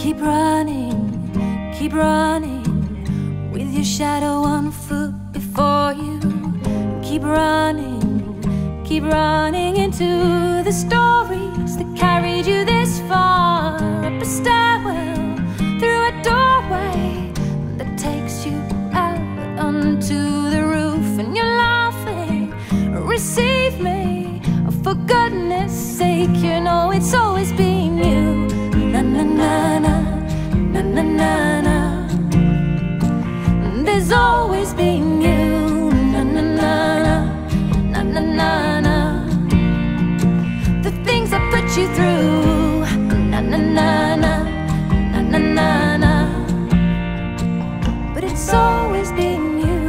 keep running, with your shadow 1 foot before you. Keep running into the stories that carried you this far. Up a stairwell, through a doorway that takes you out onto the roof. And you're laughing, receive me, for goodness sake. You know it's always been you. Na na na na, na na na na. There's always been you. Na na na na, na na na na. The things I put you through. Na na na na, na na na na. But it's always been you.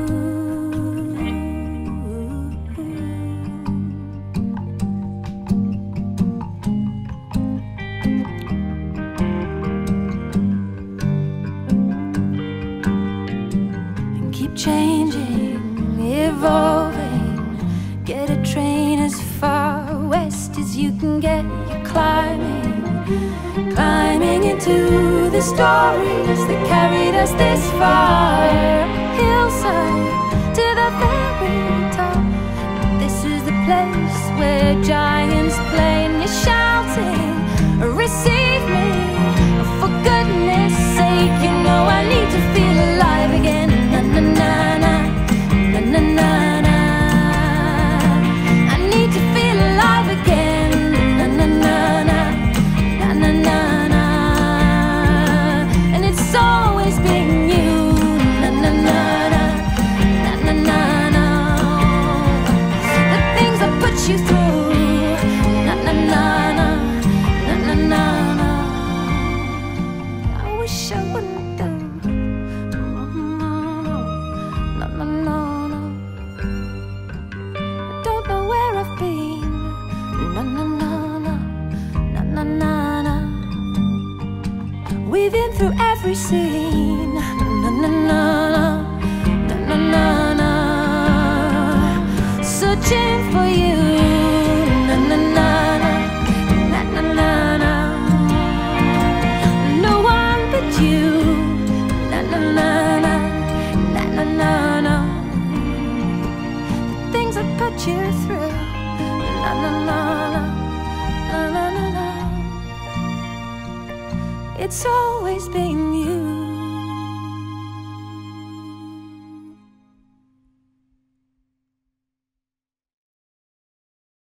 Keep changing, evolving. Get a train as far west as you can get. You're climbing into the stories that carried us this far. Hillside to the very top. This is the place where giants play. And you're shouting, receive me, for goodness sake. You know I need to feel alive again. Na na na na, na na na na. I need to feel alive again. Na na na na, na na na na. And it's always been you. Na na na na, na na na na. The things I put you through. Na na na na, na na na na. I wish I wouldn't do. We've been through every scene. Na na na na, na na na na. Searching for you. Na na na na, na na na na. No one but you. Na na na na, na na na na. The things I put you through. Na na na na, na na na na. It's always been